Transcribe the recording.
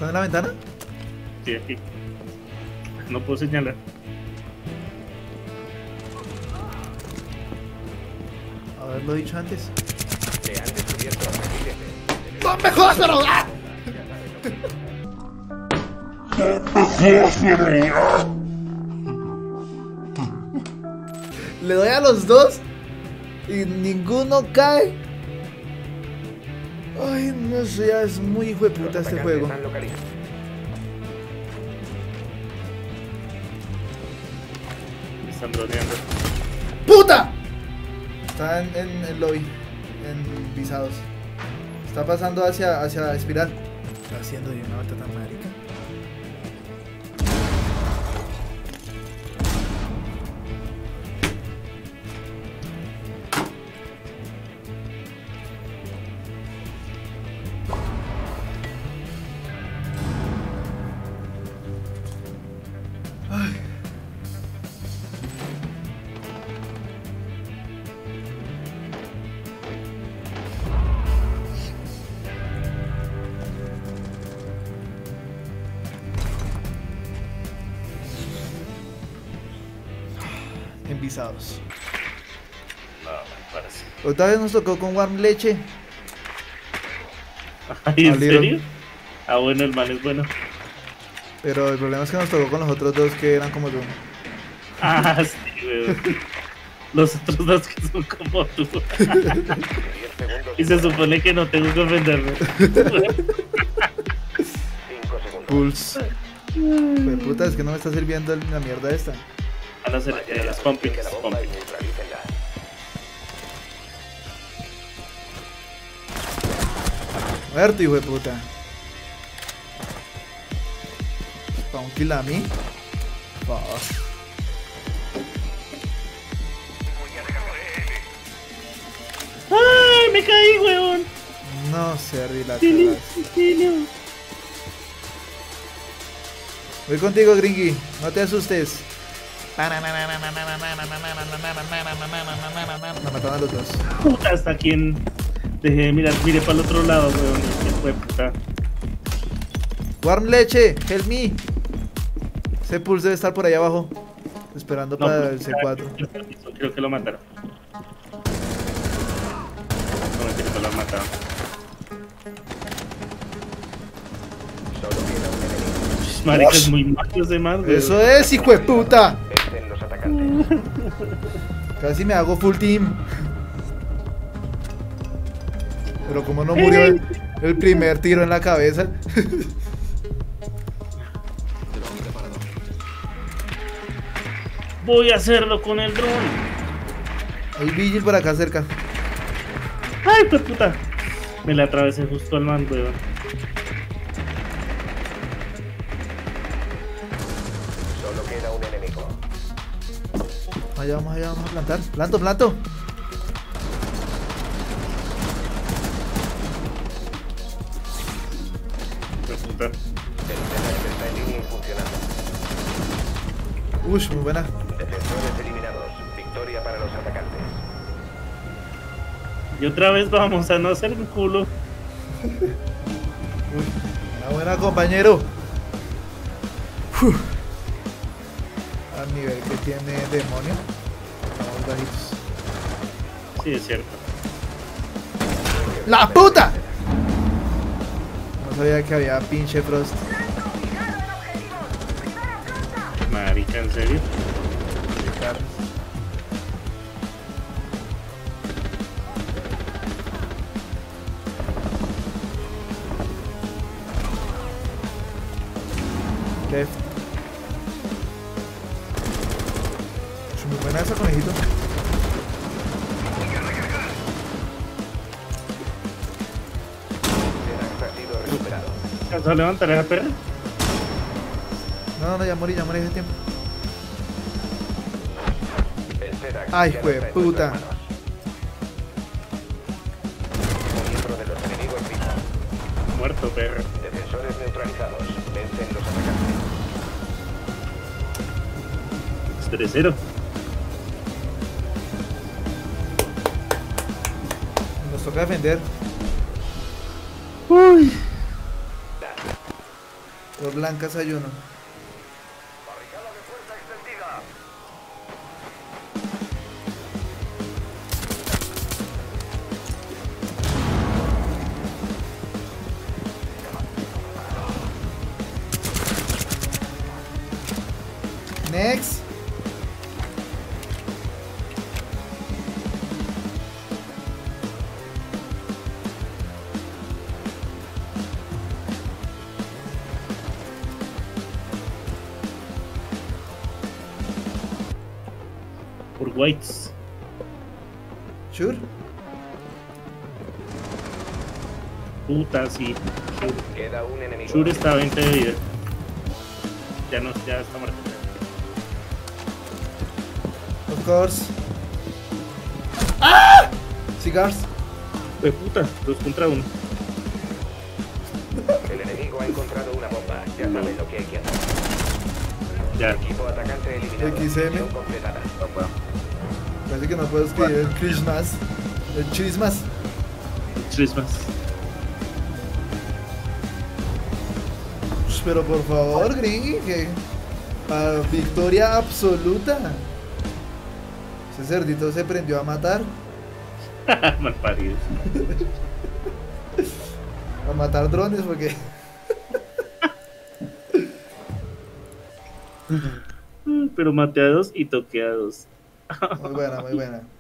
¿Están en la ventana? Sí, aquí. No puedo señalar. Haberlo dicho antes. Se han descubierto perfiles de- ¡No me jodas, pero! ¡Ah! Le doy a los dos y ninguno cae. Ay, no sé, ya es muy hijo de Los puta este atacantes juego. han localizado. Me están droneando. ¡Puta! Está en el lobby, en visados. Está pasando hacia espiral. Está haciendo de una vuelta tan marica. Ay. Envisados. No, me parece. Otra vez nos tocó con Warm Leche. Ay, ¿en Salieron. serio? Ah, bueno, el man es bueno. Pero el problema es que nos tocó con los otros dos que eran como yo. Ah, sí, weón. Los otros dos que son como tú. 10 segundos. Y se supone que no tengo que ofenderme. 5 segundos. Pulse. Pues puta, es que no me está sirviendo la mierda esta. Van a ser Mantienen la las posición pumpings. de la bomba y neutralícenla. Muerto, hijo de puta. ¿Para un kill a mí? Fuck. ¡Ay, me caí, weón! No sé, la Auxilio, cagas. auxilio. Voy contigo, Gringy. No te asustes. Me mataron a los dos. Puta, hasta quien dejé de mirar, miré para el otro lado, weón. Qué fue puta. Warm Leche, help me. Ese Pulse debe estar por ahí abajo. Esperando No, para el pues, C4. creo que lo mataron. No, mentira, no lo han matado. Solo queda un enemigo. Marica, es muy malo ese man, weón. Eso es, hijo de puta. Vencen los atacantes. Casi me hago full team. Pero como no murió el primer tiro en la cabeza. Voy a hacerlo con el dron. Hay Vigil por acá cerca. Ay, pues puta. Me la atravesé justo al man, weón. Solo queda un enemigo. Allá, vamos a plantar. Planto. Pues puta. El Zenax está en línea y funcionando. Uy, muy buena. Defensores eliminados. Victoria para los atacantes. Y otra vez vamos a no hacer un culo. Uy, una buena, compañero. Uf. Al nivel que tiene demonio. Estamos bajitos. Sí, es cierto. ¡La puta! No sabía que había pinche Frost. Marica, ¿en serio? De carne. Left. Es muy buena esa, conejito. Zenax ha sido recuperado. ¿Alcanzó a levantar esa perra? No, ya morí hace tiempo. El Zenax Ay, ya no jue está en puta. nuestras manos. Un miembro de los enemigos vivo. Muerto, perra. Defensores neutralizados. Vencen los atacantes. 3-0. Nos toca defender. Uy. Por blancas hay uno. Barricada de fuerza extendida. Next. Por whites. Sure. Puta, sí. Queda un enemigo. Shure está a 20 de vida. Ya no, ya está muerto. Of course. ¡Ah! Cigars. De puta, 2 contra 1. El enemigo ha encontrado una bomba. Ya saben lo que hay que hacer. Ya. Equipo atacante eliminado. XM. Misión completada. Parece que no puedo escribir el Christmas. El Christmas. Christmas. Pero por favor, Gringy, que victoria absoluta. Ese cerdito se prendió a matar. Mal parido. A matar drones porque Pero maté a 2 y toqué a 2. muy buena, muy buena.